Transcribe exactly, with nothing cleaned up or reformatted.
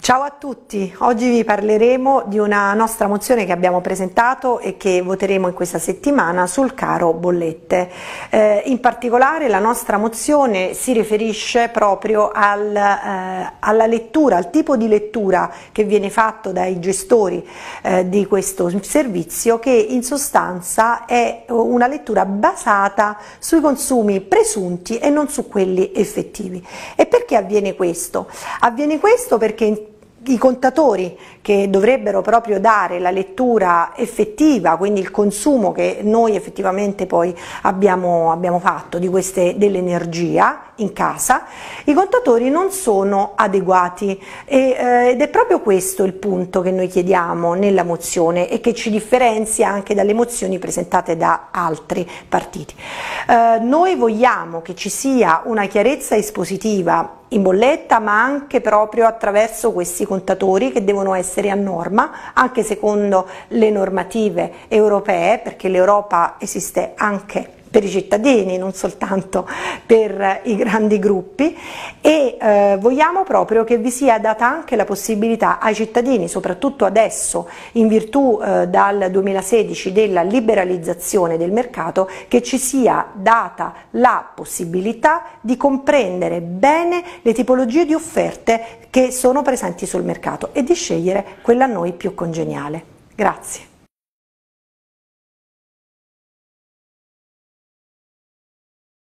Ciao a tutti, oggi vi parleremo di una nostra mozione che abbiamo presentato e che voteremo in questa settimana sul caro bollette. Eh, in particolare la nostra mozione si riferisce proprio al, eh, alla lettura, al tipo di lettura che viene fatto dai gestori eh, di questo servizio, che in sostanza è una lettura basata sui consumi presunti e non su quelli effettivi. E perché avviene questo? Avviene questo perché i contatori che dovrebbero proprio dare la lettura effettiva, quindi il consumo che noi effettivamente poi abbiamo, abbiamo fatto di queste, dell'energia in casa, i contatori non sono adeguati e, eh, ed è proprio questo il punto che noi chiediamo nella mozione e che ci differenzia anche dalle mozioni presentate da altri partiti. Eh, noi vogliamo che ci sia una chiarezza espositiva in bolletta, ma anche proprio attraverso questi contatori che devono essere a norma, anche secondo le normative europee, perché l'Europa esiste anche per i cittadini, non soltanto per i grandi gruppi, e eh, vogliamo proprio che vi sia data anche la possibilità ai cittadini, soprattutto adesso in virtù eh, dal duemilasedici della liberalizzazione del mercato, che ci sia data la possibilità di comprendere bene le tipologie di offerte che sono presenti sul mercato e di scegliere quella a noi più congeniale. Grazie.